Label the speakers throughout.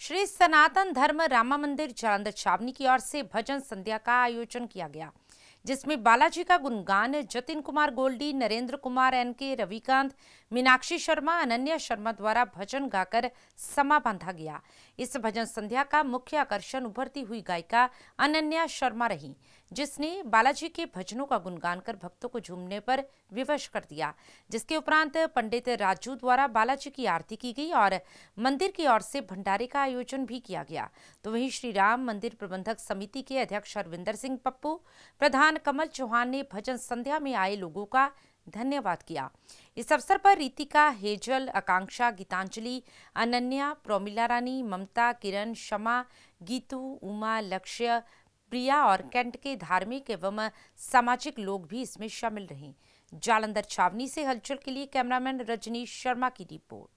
Speaker 1: श्री सनातन धर्म रामा मंदिर जालंधर छावनी की ओर से भजन संध्या का आयोजन किया गया, जिसमें बालाजी का गुणगान जतिन कुमार गोल्डी, नरेंद्र कुमार एनके, रविकांत, मीनाक्षी शर्मा, अनन्या शर्मा द्वारा भजन गाकर समा बांधा गया। इस भजन संध्या का मुख्य आकर्षण उभरती हुई गायिका अनन्या शर्मा रही, जिसने बालाजी के भजनों का गुणगान कर भक्तों को झूमने पर विवश कर दिया। जिसके उपरांत पंडित राजू द्वारा बालाजी की आरती की गई और मंदिर की ओर से भंडारे का आयोजन भी किया गया। तो वहीं श्री राम मंदिर प्रबंधक समिति के अध्यक्ष हरविंदर सिंह पप्पू, प्रधान कमल चौहान ने भजन संध्या में आए लोगों का धन्यवाद किया। इस अवसर पर रीतिका, हेजल, आकांक्षा, गीतांजलि, अनन्या, प्रोमिला रानी, ममता, किरण, शमा, गीतू, उमा, लक्ष्य, प्रिया और कैंट के धार्मिक एवं सामाजिक लोग भी इसमें शामिल रहे। जालंधर छावनी से हलचल के लिए कैमरामैन रजनीश शर्मा की रिपोर्ट।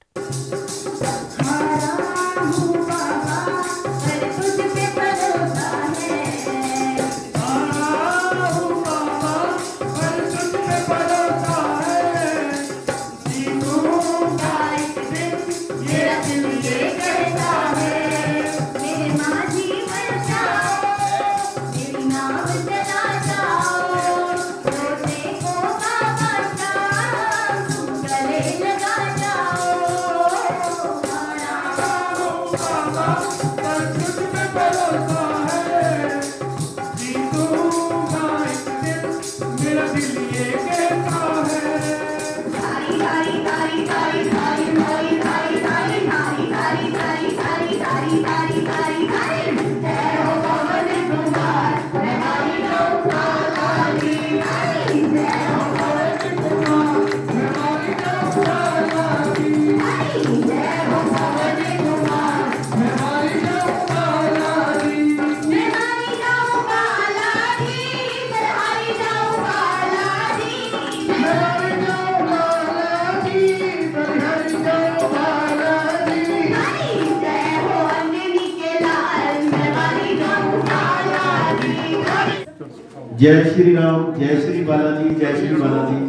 Speaker 2: जय श्री राम, जय श्री बालाजी, जय श्री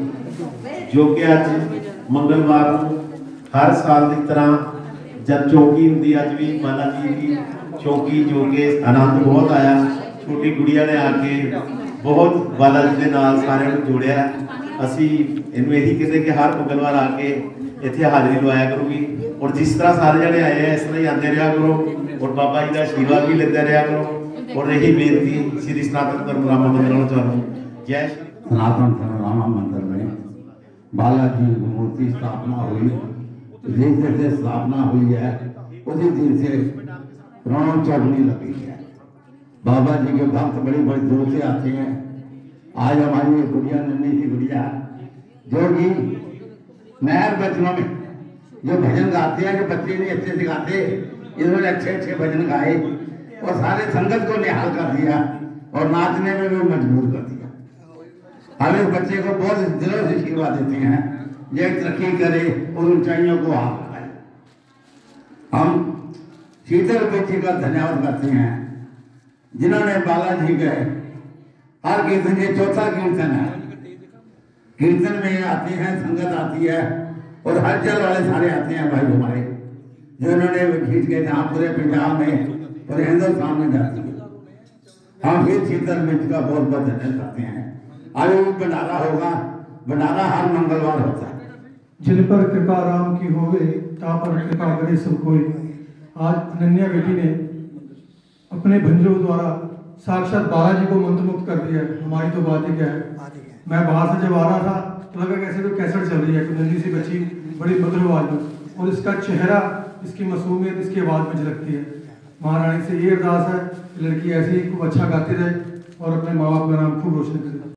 Speaker 2: बालाजी। जो कि अज मंगलवार हर साल की तरह जब चौकी होंगी, अज भी बालाजी की चौकी, जो कि आनंद बहुत आया। छोटी गुड़िया ने आके बहुत बालाजी के नाल सारे जोड़िया। असी इनू यही कहते कि हर मंगलवार आके इतने हाजिरी लवाया करूँगी, और जिस तरह सारे जने आए हैं इस तरह ही आते रहा करो, और बाबा जी का आशीर्वाद भी लेते रहा करो। और यही बेनती श्री सनातन धर्म रामा मंदिर चाहूँ। जय
Speaker 3: सनातन धर्म रामा मंदिर में बालाजी की मूर्ति स्थापना हुई, जिस दिन से स्थापना हुई है उसी दिन से रौनक चढ़ने लगी है। बाबा जी के भक्त बड़ी बड़ी दूर से आते हैं। आज हमारी एक गुड़िया, नन्ही सी गुड़िया, जो कि नहर बचनों में जो भजन गाते हैं, जो बच्चे नहीं अच्छे से गाते, इन्होंने अच्छे अच्छे भजन गाए और सारे संगत को निहाल कर दिया और नाचने में भी मजबूर कर दिया। हम इस बच्चे को बहुत दिलों से आशीर्वाद देते हैं, ये तरक्की करे और ऊंचाइयों को हाथ लगाए। हम शीतल बच्ची का धन्यवाद करते हैं, जिन्होंने बालाजी के हर कीर्तन, ये चौथा कीर्तन है, कीर्तन में आते हैं, संगत आती है और हर जल वाले सारे आते हैं भाई हमारे, जो इन्होंने खींच के जहाँ पूरे पंजाब में और हिंदुस्तान में जाती है। हम फिर शीतल मिर्च का बहुत बहुत धन्यवाद करते हैं। आज भंडारा होगा, भंडारा हर मंगलवार होता है।
Speaker 4: जिन पर कृपा राम की होवे, ता पर कृपा करे सब कोई। आज अनन्या बेटी ने अपने भंजों द्वारा साक्षात बालाजी को मंत्रमुग्ध कर दिया है। हमारी तो बात ही क्या है। मैं बाहर से जब आ रहा था तो लगा कैसे तो कैसेट चल रही है, नन्ही सी बच्ची बड़ी मधुर आवाज में, और इसका चेहरा, इसकी मासूमियत इसकी आवाज में झलकती है। महारानी से ये अरदास है, लड़की ऐसे ही खूब अच्छा गाती रहे और अपने माँ बाप का नाम खूब रोशन करे।